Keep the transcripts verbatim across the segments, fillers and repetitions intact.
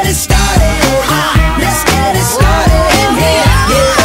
it started. Let's get it started in here. Yeah.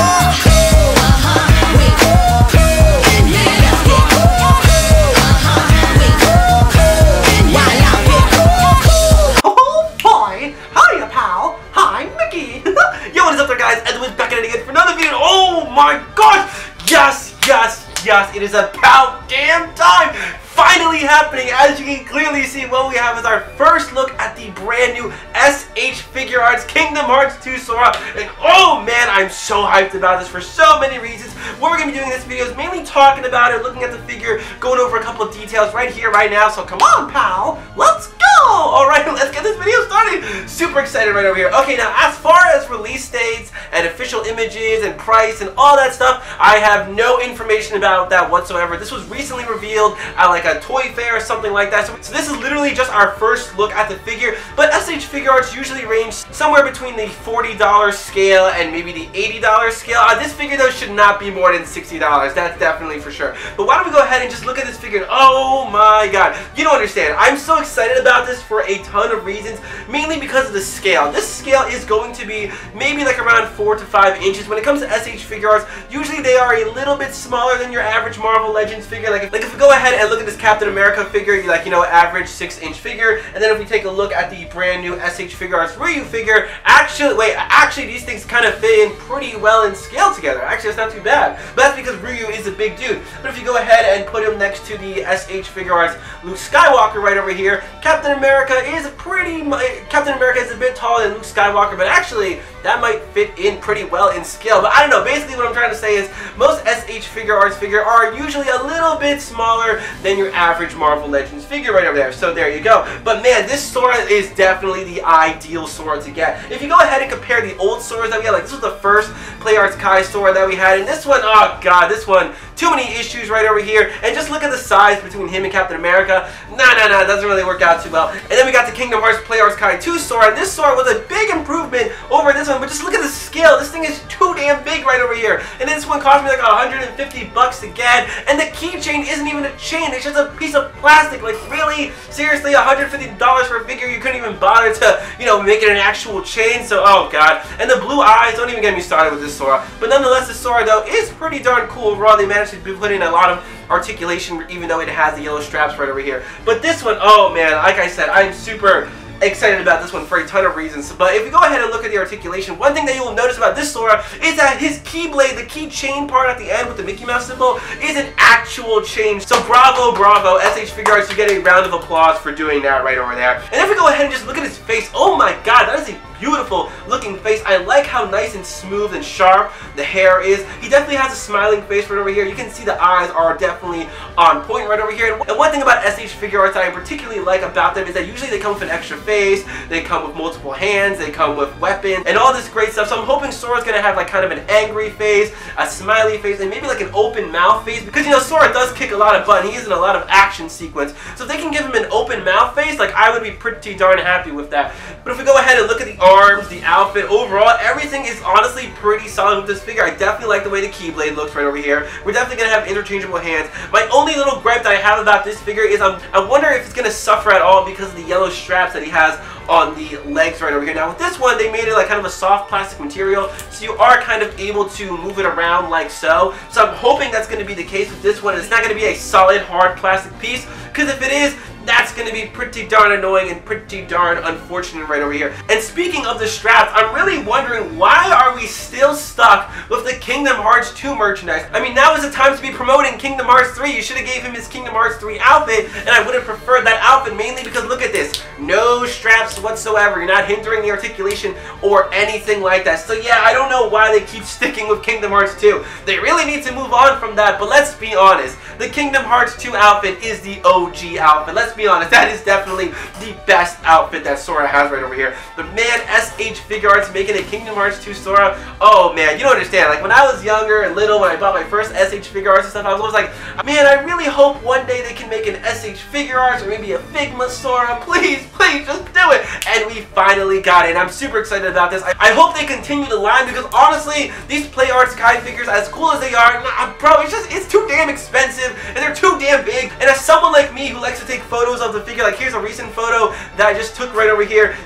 Oh my gosh! Yes, yes, yes, it is about damn time! Finally happening! As you can clearly see, what we have is our first look at the brand new S H Figuarts Kingdom Hearts two Sora. And oh man, I'm so hyped about this for so many reasons. What we're going to be doing in this video is mainly talking about it, looking at the figure, going over a couple of details right here, right now. So come on, pal, let's go! Alright, let's get this video started! Super excited right over here. Okay, now as far as release dates and official images and price and all that stuff, I have no information about that whatsoever. This was recently revealed at like a toy fair or something like that. So, so this is literally just our first look at the figure. But S H Figuarts usually range somewhere between the forty dollar scale and maybe the eighty dollar scale. Uh, this figure though should not be more than sixty dollars. That's definitely for sure. But why don't we go ahead and just look at this figure? Oh my god. You don't understand. I'm so excited about this for a ton of reasons. Mainly because of the scale. This scale is going to be maybe like around four to five inches. When it comes to S H Figuarts, usually they are a little bit smaller than your average Marvel Legends figure. Like if, like if we go ahead and look at this Captain America figure, you like, you know, average six inch figure. And then if we take a look at the brand new S H Figuarts Ryu figure, actually, wait, actually these things kind of fit in pretty well in scale together. Actually, it's not too bad. But that's because Ryu is a big dude. But if you go ahead and put him next to the S H Figuarts Luke Skywalker right over here, Captain America is pretty much, Captain America is a bit taller than Luke Skywalker, but actually that might fit in pretty well in scale. But I don't know, basically what I'm trying to say is most S H Figuarts figure are usually a little bit smaller than your average Marvel Legends figure right over there. So there you go. But man, this Sora is definitely the ideal Sora to get. If you go ahead and compare the old Soras that we had, like this was the first PlayArts Kai Sora that we had, and this one, oh god, this one, too many issues right over here. And just look at the size between him and Captain America. Nah, nah, nah, it doesn't really work out too well. And then we got the Kingdom Hearts PlayArts Kai two Sora, and this Sora was a big improvement over this one, but just look at the scale. This thing is too damn big right over here. And this one cost me like one hundred fifty bucks to get, and the keychain isn't even a chain, it's just a piece of plastic. Like really? Seriously, one hundred fifty dollars for a figure you couldn't even bother to, you know, make it an actual chain? So, oh god. And the blue eyes, don't even get me started with this Sora. But nonetheless, this Sora though is pretty darn cool overall. They managed to put in a lot of articulation even though it has the yellow straps right over here. But this one, oh man, like I said, I'm super excited about this one for a ton of reasons. But if we go ahead and look at the articulation, one thing that you will notice about this Sora is that his keyblade, the key chain part at the end with the Mickey Mouse symbol, is an actual chain. So bravo, bravo, S H Figuarts, you get a round of applause for doing that right over there. And if we go ahead and just look at his face, oh my god, that is a beautiful looking face. I like how nice and smooth and sharp the hair is. He definitely has a smiling face right over here. You can see the eyes are definitely on point right over here. And one thing about S H Figuarts that I particularly like about them is that usually they come with an extra face, they come with multiple hands, they come with weapons, and all this great stuff. So I'm hoping Sora's gonna have like kind of an angry face, a smiley face, and maybe like an open mouth face, because you know Sora does kick a lot of butt, and he is in a lot of action sequence. So if they can give him an open mouth face, like I would be pretty darn happy with that. But if we go ahead and look at the arms, the outfit, overall, everything is honestly pretty solid with this figure. I definitely like the way the Keyblade looks right over here. We're definitely going to have interchangeable hands. My only little gripe that I have about this figure is um, I wonder if it's going to suffer at all because of the yellow straps that he has on the legs right over here. Now with this one, they made it like kind of a soft plastic material, so you are kind of able to move it around like so. So I'm hoping that's going to be the case with this one. It's not going to be a solid, hard plastic piece, because if it is, that's going to be pretty darn annoying and pretty darn unfortunate right over here. And speaking of the straps, I'm really wondering, why are we still stuck with the Kingdom Hearts two merchandise? I mean, now is the time to be promoting Kingdom Hearts three. You should have gave him his Kingdom Hearts three outfit, and I would have preferred that outfit mainly because look at this. No straps whatsoever. You're not hindering the articulation or anything like that. So yeah, I don't know why they keep sticking with Kingdom Hearts two. They really need to move on from that, but let's be honest. The Kingdom Hearts two outfit is the O G outfit. Let's be honest, that is definitely the best outfit that Sora has right over here. But man, S H Figuarts making a Kingdom Hearts two Sora, oh man, you don't understand. Like when I was younger and little, when I bought my first S H Figuarts and stuff, I was always like, man, I really hope one day they can make an S H Figuarts or maybe a Figma Sora. Please, please, just do it. And we finally got it, and I'm super excited about this. I, I hope they continue the line, because honestly, these PlayArts Kai figures, as cool as they are, nah, bro, it's just, it's too damn expensive, and they're too damn big. And as someone like me who likes to take photos of the figure, like here's a recent photo that I just took right over here,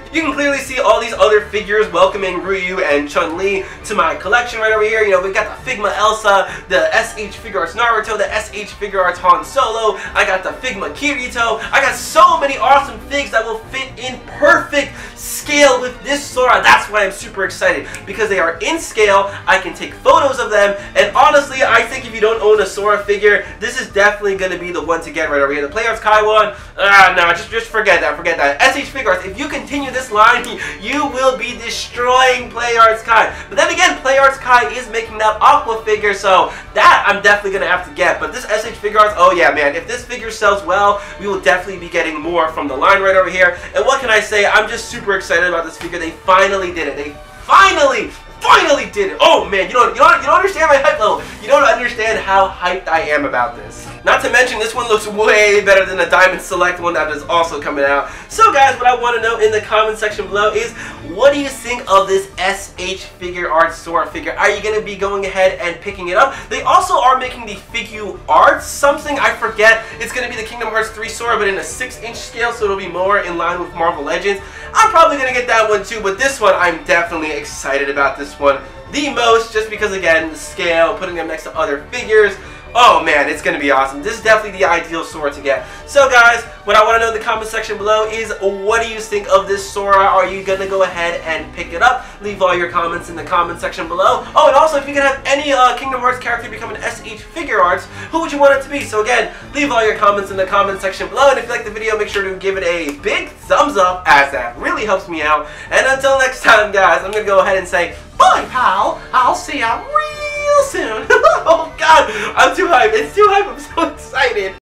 You can clearly see all these other figures welcoming Ryu and Chun-Li to my collection right over here. You know, we've got the Figma Elsa, the S H Figuarts Naruto, the S H Figuarts Han Solo, I got the Figma Kirito, I got so many awesome figs that will fit in perfect scale with this Sora. That's why I'm super excited, because they are in scale, I can take photos of them, and honestly, I think if you don't own a Sora figure, this is definitely going to be the one to get right over here. The Play Arts Kai one, ah, no, just, just forget that, forget that. S H Figuarts, if you continue this line, you will be destroying Play Arts Kai. But then again, Play Arts Kai is making that Aqua figure, so that I'm definitely going to have to get. But this S H Figuarts, oh yeah, man, if this figure sells well, we will definitely be getting more from the line right over here. And what can I say? I'm just super excited about this figure. They finally did it. They finally Finally did it! Oh man, you don't, you don't, you don't understand my hype level. You don't understand how hyped I am about this. Not to mention, this one looks way better than the Diamond Select one that is also coming out. So guys, what I want to know in the comment section below is, what do you think of this S H Figuarts Sora figure? Are you going to be going ahead and picking it up? They also are making the Figuarts something, I forget. It's going to be the Kingdom Hearts three Sora, but in a six inch scale, so it'll be more in line with Marvel Legends. I'm probably going to get that one too, but this one, I'm definitely excited about this one the most, just because, again, the scale, putting them next to other figures. Oh man, it's going to be awesome. This is definitely the ideal Sora to get. So guys, what I want to know in the comment section below is, what do you think of this Sora? Are you going to go ahead and pick it up? Leave all your comments in the comment section below. Oh, and also, if you could have any uh, Kingdom Hearts character become an S H Figuarts, who would you want it to be? So again, leave all your comments in the comment section below. And if you like the video, make sure to give it a big thumbs up, as that really helps me out. And until next time, guys, I'm going to go ahead and say, bye, pal. I'll see ya real soon. Oh god, I'm too hyped. It's too hype. I'm so excited.